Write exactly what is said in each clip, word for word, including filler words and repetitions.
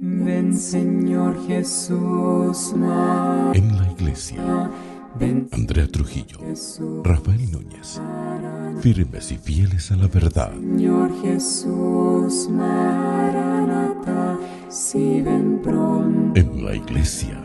Ven, Señor Jesús, María. En la iglesia, Ven, Andrea Trujillo, Jesús, Rafael Núñez, firmes y fieles a la verdad. Señor Jesús, Maranatha, si ven pronto. En la iglesia,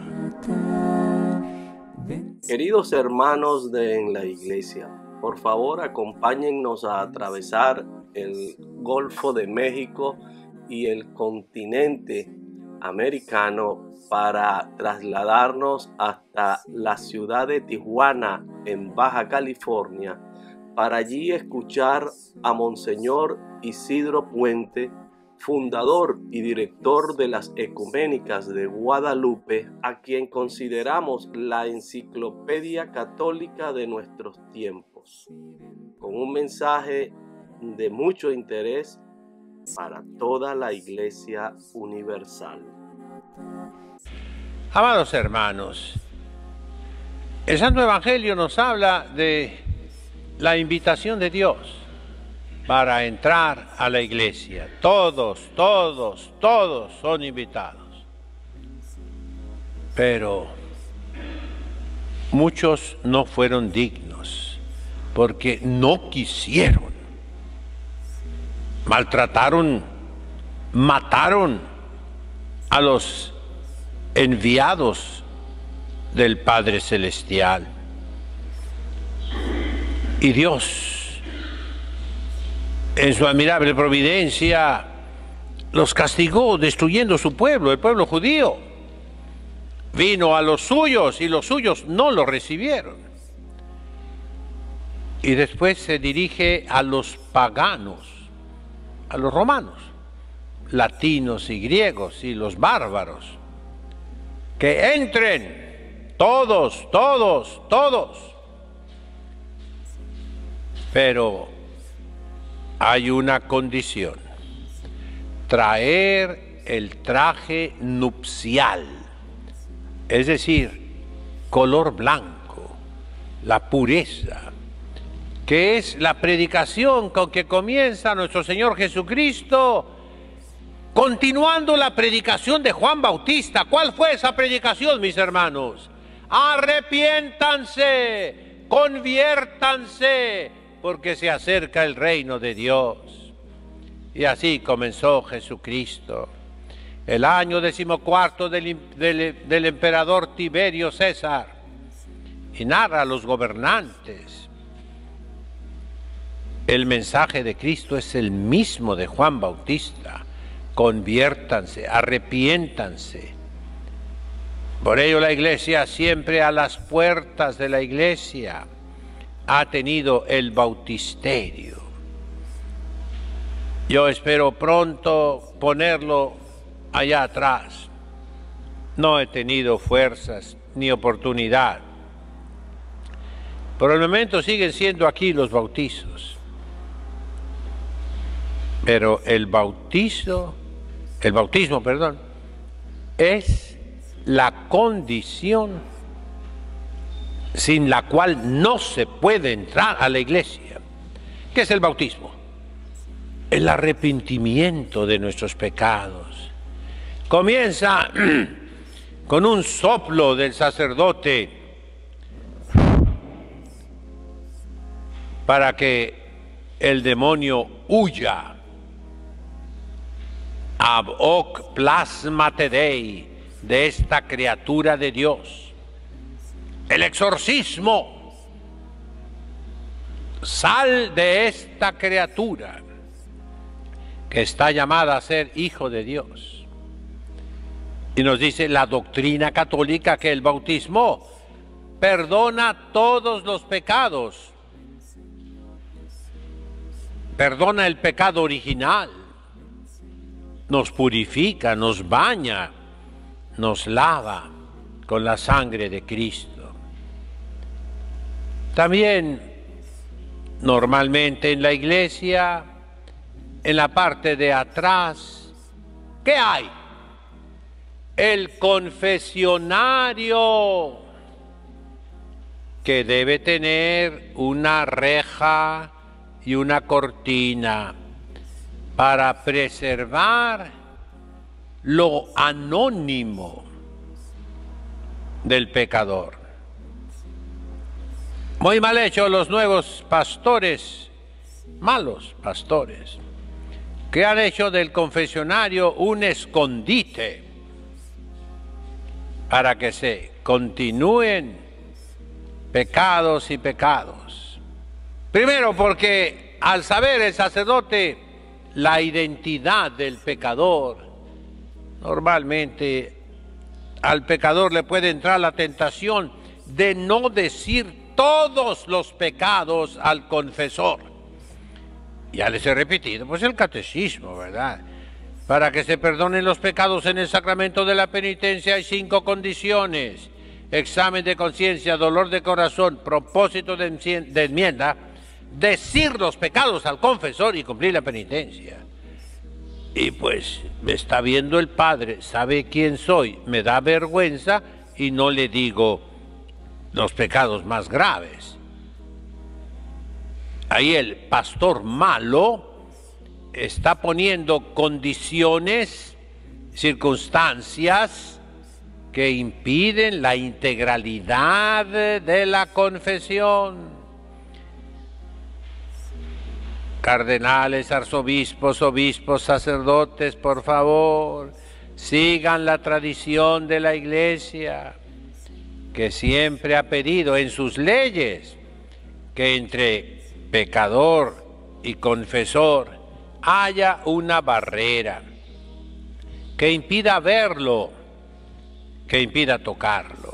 Ven, Queridos hermanos de En la Iglesia, por favor acompáñennos a atravesar el Golfo de México y el continente americano para trasladarnos hasta la ciudad de Tijuana, en Baja California, para allí escuchar a Monseñor Isidro Puente, fundador y director de las Ecuménicas de Guadalupe, a quien consideramos la enciclopedia católica de nuestros tiempos, con un mensaje de mucho interés para toda la Iglesia universal. Amados hermanos, el Santo Evangelio nos habla de la invitación de Dios para entrar a la iglesia. Todos, todos, todos son invitados. Pero muchos no fueron dignos porque no quisieron. Maltrataron, mataron a los enviados del Padre Celestial. Y Dios, en su admirable providencia, los castigó destruyendo su pueblo, el pueblo judío. Vino a los suyos y los suyos no lo recibieron. Y después se dirige a los paganos, a los romanos, latinos y griegos y los bárbaros, que entren todos, todos, todos. Pero hay una condición: traer el traje nupcial, es decir, color blanco, la pureza, que es la predicación con que comienza nuestro Señor Jesucristo, continuando la predicación de Juan Bautista. ¿Cuál fue esa predicación, mis hermanos? Arrepiéntanse, conviértanse, porque se acerca el reino de Dios. Y así comenzó Jesucristo. El año decimocuarto del, del, del emperador Tiberio César, y narra a los gobernantes. El mensaje de Cristo es el mismo de Juan Bautista: conviértanse, arrepiéntanse. Por ello la iglesia, siempre a las puertas de la iglesia, ha tenido el bautisterio. Yo espero pronto ponerlo allá atrás. No he tenido fuerzas ni oportunidad. Por el momento siguen siendo aquí los bautizos. Pero el bautizo, el bautismo, perdón, es la condición sin la cual no se puede entrar a la iglesia. ¿Qué es el bautismo? El arrepentimiento de nuestros pecados. Comienza con un soplo del sacerdote para que el demonio huya. Ab hoc plasmate Dei, de esta criatura de Dios. El exorcismo. Sal de esta criatura que está llamada a ser hijo de Dios. Y nos dice la doctrina católica que el bautismo perdona todos los pecados. Perdona el pecado original. Nos purifica, nos baña, nos lava con la sangre de Cristo. También, normalmente en la iglesia, en la parte de atrás, ¿qué hay? El confesionario, que debe tener una reja y una cortina para preservar lo anónimo del pecador. Muy mal hecho los nuevos pastores, malos pastores, que han hecho del confesionario un escondite para que se continúen pecados y pecados. Primero porque al saber el sacerdote la identidad del pecador, normalmente al pecador le puede entrar la tentación de no decir todos los pecados al confesor. Ya les he repetido, pues el catecismo, ¿verdad? Para que se perdonen los pecados en el sacramento de la penitencia hay cinco condiciones: examen de conciencia, dolor de corazón, propósito de enmienda, decir los pecados al confesor y cumplir la penitencia. Y pues me está viendo el Padre, sabe quién soy, me da vergüenza y no le digo los pecados más graves. Ahí el pastor malo está poniendo condiciones, circunstancias que impiden la integralidad de la confesión. Cardenales, arzobispos, obispos, sacerdotes, por favor, sigan la tradición de la Iglesia, que siempre ha pedido en sus leyes que entre pecador y confesor haya una barrera que impida verlo, que impida tocarlo.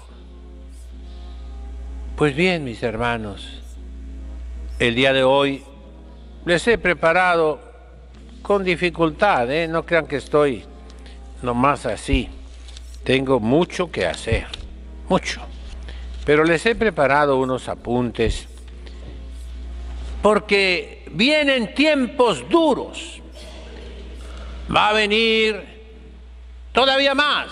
Pues bien, mis hermanos, el día de hoy les he preparado con dificultad, ¿eh? No crean que estoy nomás así. Tengo mucho que hacer, mucho. Pero les he preparado unos apuntes porque vienen tiempos duros. Va a venir todavía más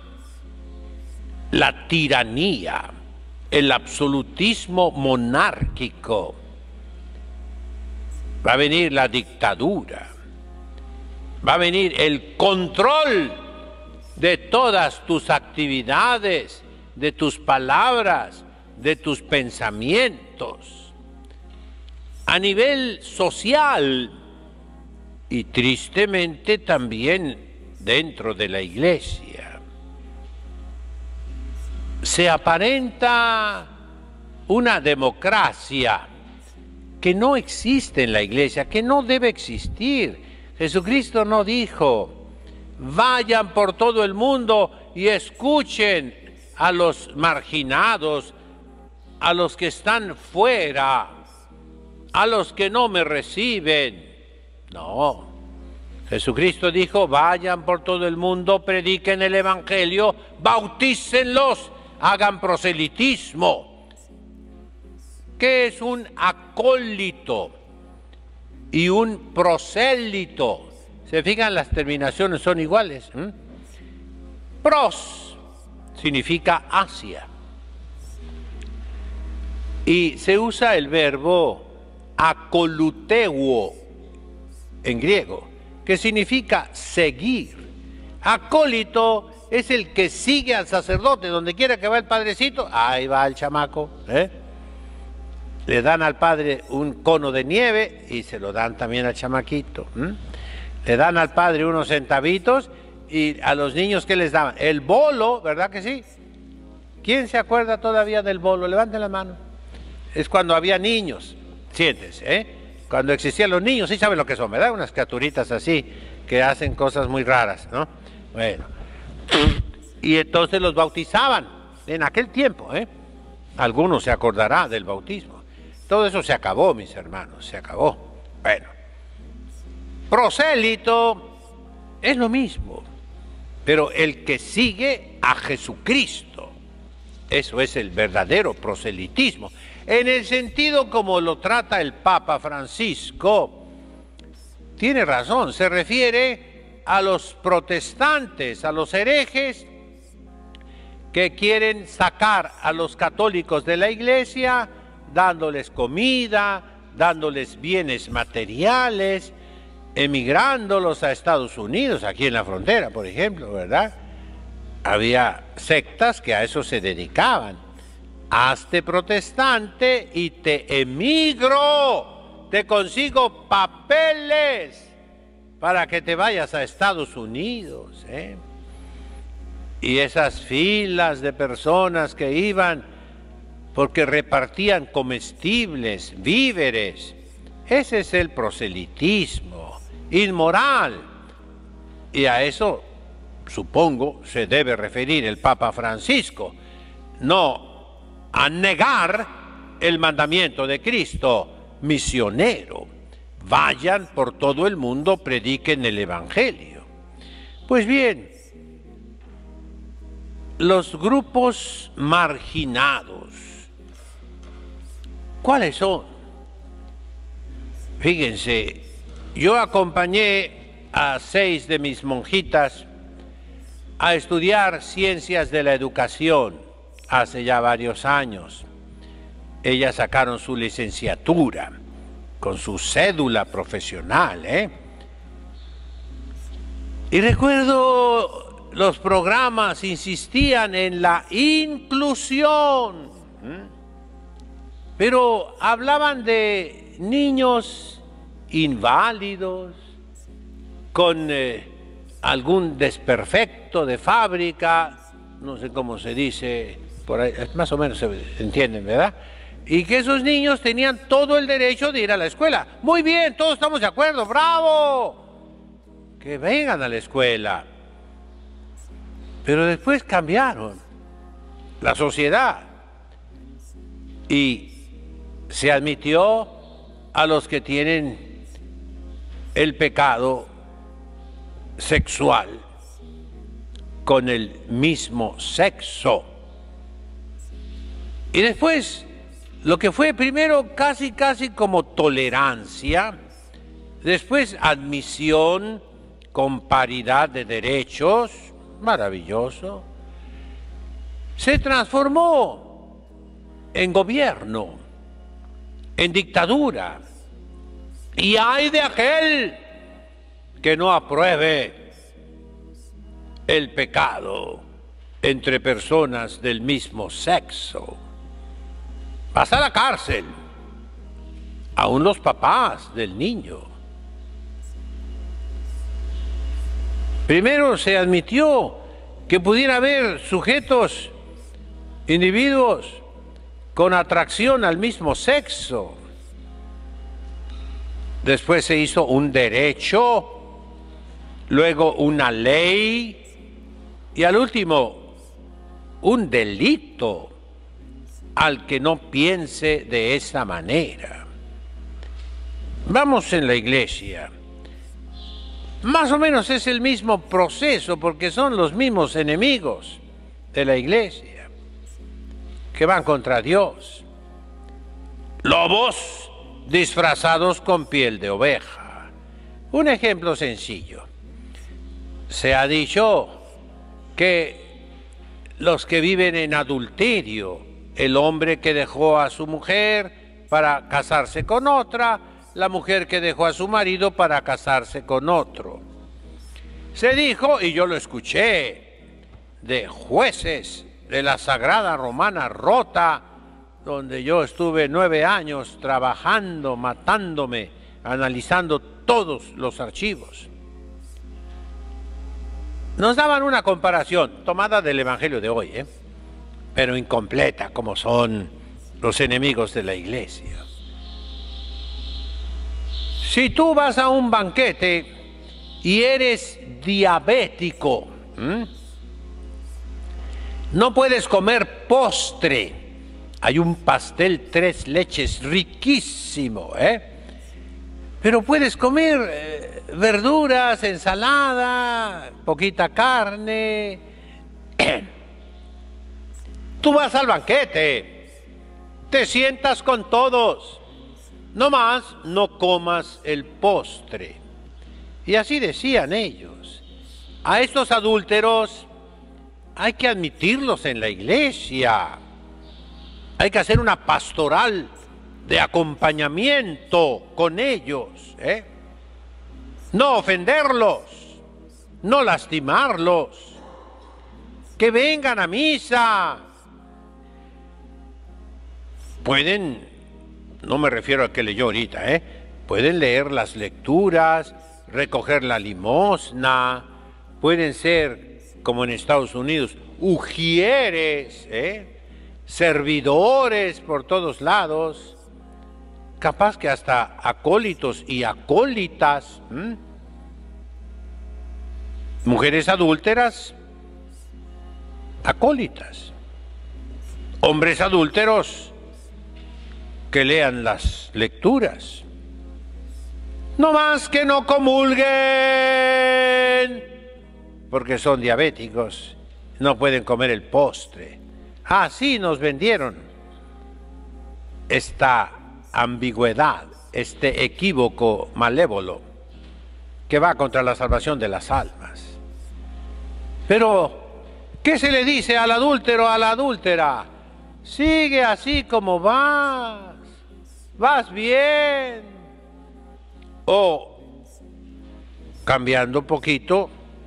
la tiranía, el absolutismo monárquico. Va a venir la dictadura, va a venir el control de todas tus actividades, de tus palabras, de tus pensamientos, a nivel social y tristemente también dentro de la Iglesia. Se aparenta una democracia que no existe en la Iglesia, que no debe existir. Jesucristo no dijo: vayan por todo el mundo y escuchen a los marginados, a los que están fuera, a los que no me reciben. No. Jesucristo dijo: vayan por todo el mundo, prediquen el Evangelio, bautícenlos, hagan proselitismo. ¿Qué es un acólito y un prosélito? ¿Se fijan? Las terminaciones son iguales. ¿Mm? Pros significa hacia. Y se usa el verbo akoluteuo en griego, que significa seguir. Acólito es el que sigue al sacerdote. Donde quiera que va el padrecito, ahí va el chamaco, ¿eh? Le dan al padre un cono de nieve y se lo dan también al chamaquito. ¿Mm? Le dan al padre unos centavitos y a los niños, ¿qué les daban? El bolo, ¿verdad que sí? ¿Quién se acuerda todavía del bolo? Levanten la mano. Es cuando había niños, siéntense, ¿eh? Cuando existían los niños, sí saben lo que son, ¿verdad? Unas criaturitas así que hacen cosas muy raras, ¿no? Bueno, y entonces los bautizaban en aquel tiempo, ¿eh? Algunos se acordará del bautismo. Todo eso se acabó, mis hermanos, se acabó. Bueno, prosélito es lo mismo, pero el que sigue a Jesucristo. Eso es el verdadero proselitismo. En el sentido como lo trata el Papa Francisco, tiene razón, se refiere a los protestantes, a los herejes que quieren sacar a los católicos de la Iglesia, dándoles comida, dándoles bienes materiales, emigrándolos a Estados Unidos, aquí en la frontera, por ejemplo, ¿verdad? Había sectas que a eso se dedicaban. Hazte protestante y te emigro, te consigo papeles para que te vayas a Estados Unidos, ¿eh? Y esas filas de personas que iban porque repartían comestibles, víveres, ese es el proselitismo inmoral. Y a eso, supongo, se debe referir el Papa Francisco, no a negar el mandamiento de Cristo, misionero. Vayan por todo el mundo, prediquen el Evangelio. Pues bien, los grupos marginados, ¿cuáles son? Fíjense, yo acompañé a seis de mis monjitas a estudiar ciencias de la educación hace ya varios años. Ellas sacaron su licenciatura con su cédula profesional, ¿eh? Y recuerdo los programas insistían en la inclusión, ¿eh? Pero hablaban de niños inválidos, con eh, algún desperfecto de fábrica, no sé cómo se dice, por ahí, más o menos se entienden, ¿verdad? Y que esos niños tenían todo el derecho de ir a la escuela. Muy bien, todos estamos de acuerdo, ¡bravo! Que vengan a la escuela. Pero después cambiaron la sociedad y se admitió a los que tienen el pecado sexual con el mismo sexo. Y después, lo que fue primero casi casi como tolerancia, después admisión con paridad de derechos, maravilloso, se transformó en gobierno, en dictadura. Y hay de aquel que no apruebe el pecado entre personas del mismo sexo. Vas a la cárcel, aún los papás del niño. Primero se admitió que pudiera haber sujetos, individuos con atracción al mismo sexo. Después se hizo un derecho, luego una ley y al último un delito al que no piense de esa manera. Vamos en la iglesia. Más o menos es el mismo proceso porque son los mismos enemigos de la iglesia que van contra Dios. Lobos disfrazados con piel de oveja. Un ejemplo sencillo. Se ha dicho que los que viven en adulterio, el hombre que dejó a su mujer para casarse con otra, la mujer que dejó a su marido para casarse con otro. Se dijo, y yo lo escuché, de jueces de la Sagrada Romana Rota, donde yo estuve nueve años trabajando, matándome, analizando todos los archivos. Nos daban una comparación tomada del Evangelio de hoy, ¿eh? pero incompleta, como son los enemigos de la iglesia. Si tú vas a un banquete y eres diabético, ¿m? no puedes comer postre. Hay un pastel tres leches riquísimo, ¿eh? Pero puedes comer eh, verduras, ensalada, poquita carne. Tú vas al banquete, te sientas con todos, no más no comas el postre. Y así decían ellos. A estos adúlteros hay que admitirlos en la iglesia. Hay que hacer una pastoral de acompañamiento con ellos, ¿eh? no ofenderlos, no lastimarlos, que vengan a misa. Pueden, no me refiero a que leyó ahorita, ¿eh? Pueden leer las lecturas, recoger la limosna, pueden ser, como en Estados Unidos, ujieres, ¿eh? servidores por todos lados, capaz que hasta acólitos y acólitas, ¿m? Mujeres adúlteras, acólitas, hombres adúlteros que lean las lecturas, no más que no comulguen porque son diabéticos, no pueden comer el postre. Así nos vendieron esta ambigüedad, este equívoco malévolo que va contra la salvación de las almas. Pero, ¿qué se le dice al adúltero, a la adúltera? Sigue así como vas, vas bien. O, cambiando un poquito,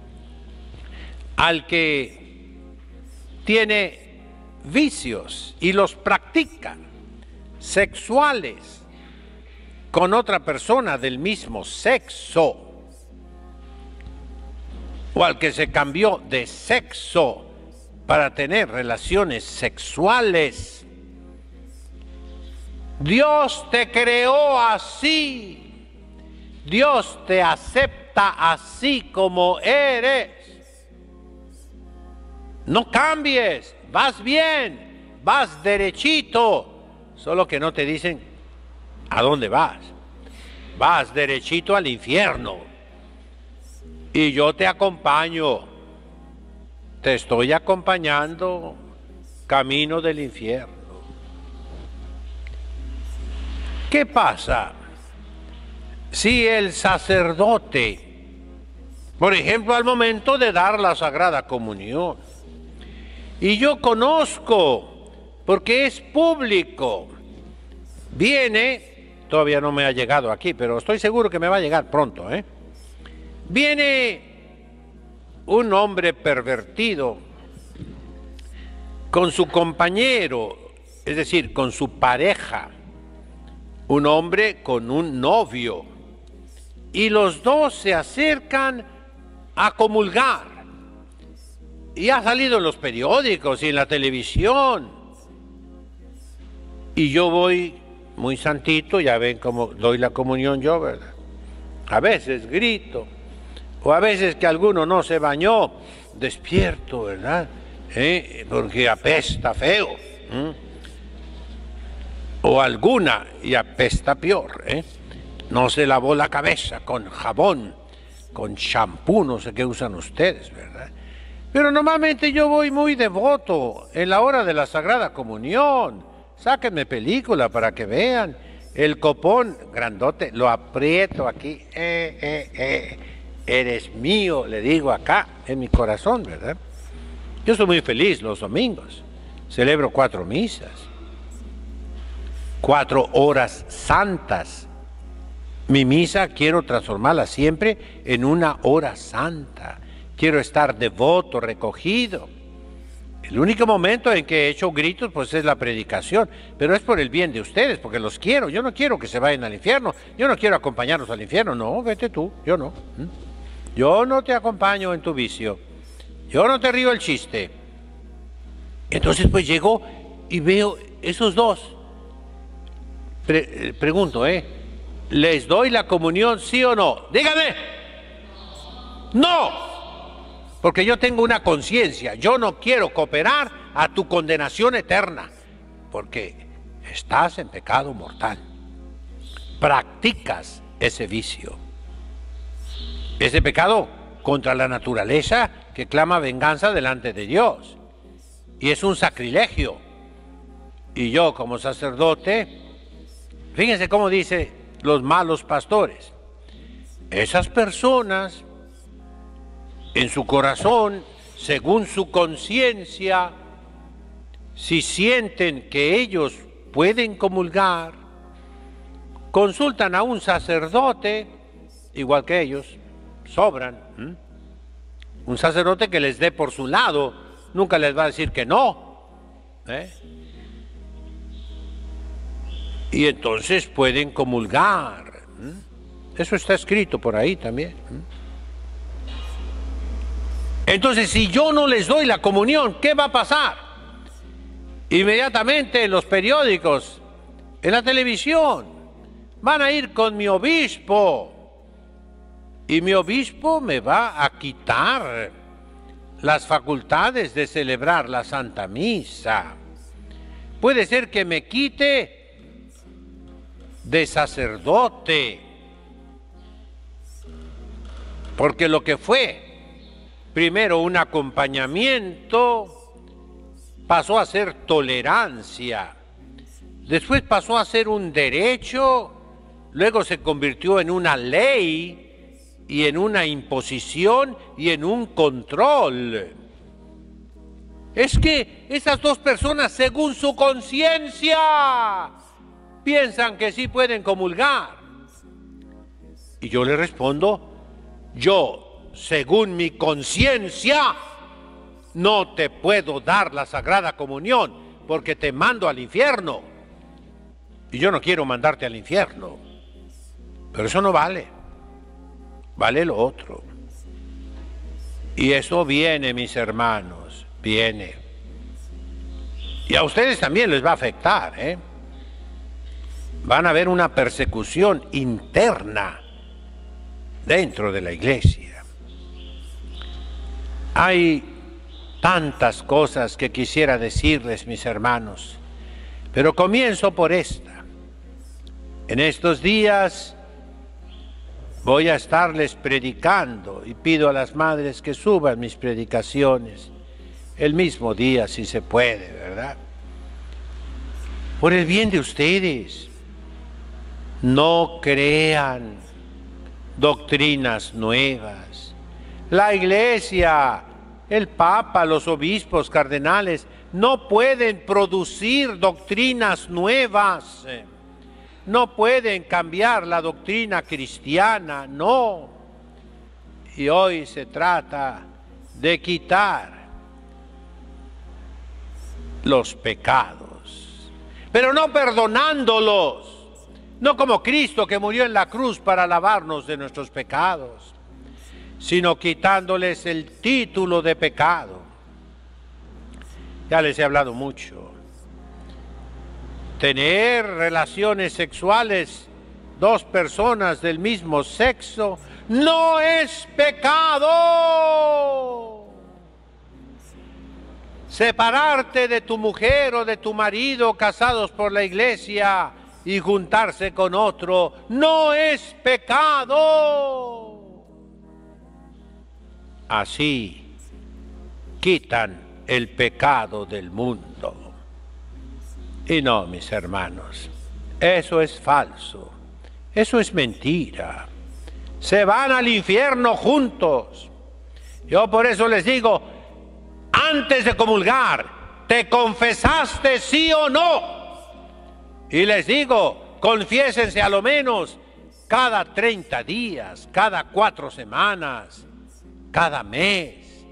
al que tiene vicios y los practica sexuales con otra persona del mismo sexo, o al que se cambió de sexo para tener relaciones sexuales. Dios te creó así, Dios te acepta así como eres. No cambies, vas bien, vas derechito, solo que no te dicen a dónde vas. Vas derechito al infierno y yo te acompaño, te estoy acompañando camino del infierno. ¿Qué pasa si el sacerdote, por ejemplo, al momento de dar la Sagrada Comunión, y yo conozco, porque es público, viene, todavía no me ha llegado aquí, pero estoy seguro que me va a llegar pronto, ¿eh? Viene un hombre pervertido con su compañero, es decir, con su pareja, un hombre con un novio, y los dos se acercan a comulgar. Y ha salido en los periódicos y en la televisión. Y yo voy muy santito, ya ven cómo doy la comunión yo, ¿verdad? A veces grito, o a veces que alguno no se bañó, despierto, ¿verdad? ¿Eh? Porque apesta feo. ¿Mm? O alguna, y apesta peor, ¿eh? No se lavó la cabeza con jabón, con champú, no sé qué usan ustedes, ¿verdad? Pero normalmente yo voy muy devoto en la hora de la Sagrada Comunión. Sáquenme película para que vean. El copón grandote, lo aprieto aquí. Eh, eh, eh. Eres mío, le digo acá, en mi corazón, ¿verdad? Yo soy muy feliz los domingos. Celebro cuatro misas. Cuatro horas santas. Mi misa quiero transformarla siempre en una hora santa. Quiero estar devoto, recogido. El único momento en que he hecho gritos, pues es la predicación, pero es por el bien de ustedes, porque los quiero. Yo no quiero que se vayan al infierno, yo no quiero acompañarlos al infierno, no, vete tú, yo no. Yo no te acompaño en tu vicio, yo no te río el chiste. Entonces pues llego y veo esos dos. Pre- pregunto, ¿eh? ¿Les doy la comunión, sí o no? Dígame. No. Porque yo tengo una conciencia, yo no quiero cooperar a tu condenación eterna, porque estás en pecado mortal, practicas ese vicio, ese pecado contra la naturaleza que clama venganza delante de Dios, y es un sacrilegio. Y yo como sacerdote, fíjense cómo dice los malos pastores, esas personas en su corazón, según su conciencia, si sienten que ellos pueden comulgar, consultan a un sacerdote igual que ellos, sobran. ¿Mm? Un sacerdote que les dé por su lado, nunca les va a decir que no. ¿Eh? Y entonces pueden comulgar. ¿Mm? Eso está escrito por ahí también. ¿Mm? Entonces, si yo no les doy la comunión, ¿qué va a pasar? Inmediatamente en los periódicos, en la televisión, van a ir con mi obispo. Y mi obispo me va a quitar las facultades de celebrar la Santa Misa. Puede ser que me quite de sacerdote. Porque lo que fue primero un acompañamiento pasó a ser tolerancia. Después pasó a ser un derecho, luego se convirtió en una ley y en una imposición y en un control. Es que esas dos personas, según su conciencia, piensan que sí pueden comulgar. Y yo le respondo, yo, según mi conciencia, no te puedo dar la Sagrada Comunión porque te mando al infierno. Y yo no quiero mandarte al infierno. Pero eso no vale. Vale lo otro. Y eso viene, mis hermanos, viene. Y a ustedes también les va a afectar, ¿eh? Van a haber una persecución interna dentro de la iglesia. Hay tantas cosas que quisiera decirles, mis hermanos, pero comienzo por esta. En estos días voy a estarles predicando y pido a las madres que suban mis predicaciones el mismo día, si se puede, ¿verdad? Por el bien de ustedes, no crean doctrinas nuevas. La iglesia, el papa, los obispos, cardenales, no pueden producir doctrinas nuevas. No pueden cambiar la doctrina cristiana, no. Y hoy se trata de quitar los pecados, pero no perdonándolos, no como Cristo que murió en la cruz para lavarnos de nuestros pecados, sino quitándoles el título de pecado. Ya les he hablado mucho. Tener relaciones sexuales, dos personas del mismo sexo, no es pecado. Separarte de tu mujer o de tu marido casados por la iglesia y juntarse con otro, no es pecado. Así quitan el pecado del mundo. Y no, mis hermanos, eso es falso, eso es mentira. Se van al infierno juntos. Yo por eso les digo, antes de comulgar, ¿te confesaste sí o no? Y les digo, confiésense a lo menos cada treinta días, cada cuatro semanas, cada mes.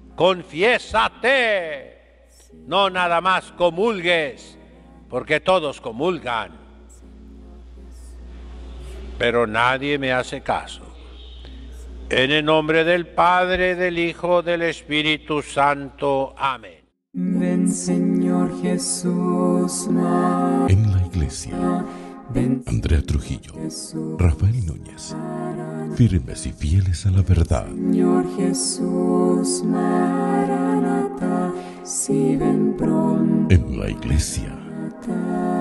Confiésate, no nada más comulgues, porque todos comulgan, pero nadie me hace caso. En el nombre del Padre, del Hijo, del Espíritu Santo. Amén. Ven, Señor Jesús, María. En la iglesia, Ven, Andrea Trujillo, Jesús, Rafael Núñez, firmes y fieles a la verdad. Señor Jesús, Maranatha, si ven pronto. En la iglesia,